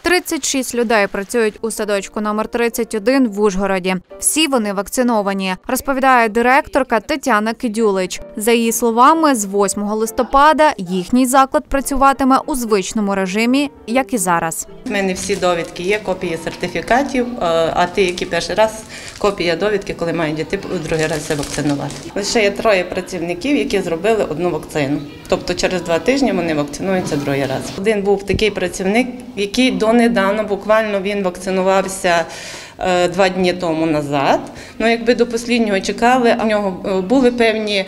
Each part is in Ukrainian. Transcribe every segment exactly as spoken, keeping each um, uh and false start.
тридцять шість людей працюють у садочку номер тридцять один в Ужгороді. Всі вони вакциновані, розповідає директорка Тетяна Кидюлич. За її словами, з восьмого листопада їхній заклад працюватиме у звичному режимі, як і зараз. У мене всі довідки є, копії сертифікатів, а ті, які перший раз, копія довідки, коли мають діти другий раз все вакцинувати. Лише є троє працівників, які зробили одну вакцину. Тобто через два тижні вони вакцинуються другий раз. Один був такий працівник, який донедавна, буквально він вакцинувався два дні тому назад. Ну, якби до останнього чекали, у нього були певні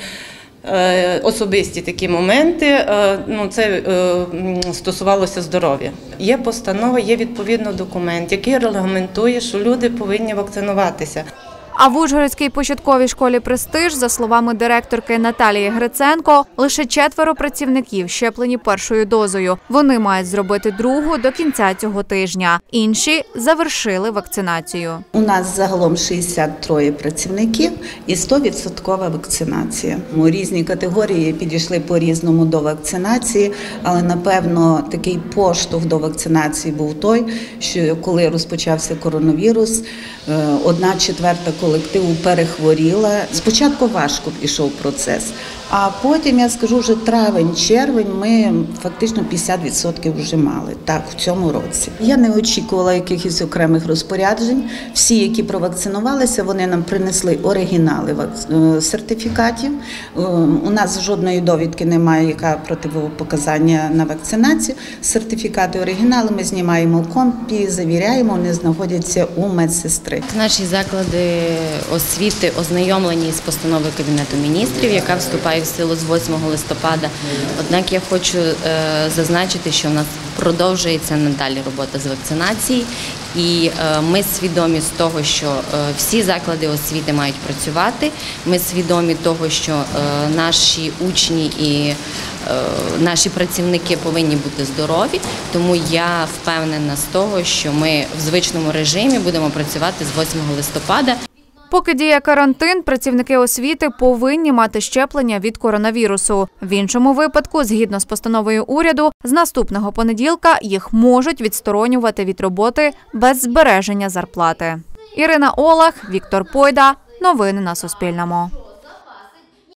особисті такі моменти, ну, це стосувалося здоров'я. Є постанова, є відповідно документ, який регламентує, що люди повинні вакцинуватися. А в Ужгородській початковій школі «Престиж», за словами директорки Наталії Гриценко, лише четверо працівників щеплені першою дозою. Вони мають зробити другу до кінця цього тижня. Інші завершили вакцинацію. У нас загалом шістдесят три працівників і сто відсотків вакцинація. Різні категорії підійшли по-різному до вакцинації, але, напевно, такий поштовх до вакцинації був той, що коли розпочався коронавірус, одна четверта колективу перехворіла. Спочатку важко пішов процес, а потім, я скажу, вже травень-червень ми фактично п'ятдесят відсотків вже мали, так, в цьому році. Я не очікувала якихось окремих розпоряджень. Всі, які провакцинувалися, вони нам принесли оригінали сертифікатів. У нас жодної довідки немає, яка протипоказання на вакцинацію. Сертифікати оригінали ми знімаємо копії, завіряємо, вони знаходяться у медсестри. Наші заклади освіти ознайомлені з постановою Кабінету міністрів, яка вступає в силу з восьмого листопада. Однак я хочу зазначити, що в нас продовжується надалі робота з вакцинації, і ми свідомі з того, що всі заклади освіти мають працювати. Ми свідомі того, що наші учні і наші працівники повинні бути здорові, тому я впевнена з того, що ми в звичному режимі будемо працювати з восьмого листопада. Поки діє карантин, працівники освіти повинні мати щеплення від коронавірусу. В іншому випадку, згідно з постановою уряду, з наступного понеділка їх можуть відсторонювати від роботи без збереження зарплати. Ірина Олег, Віктор Пойда. Новини на Суспільному.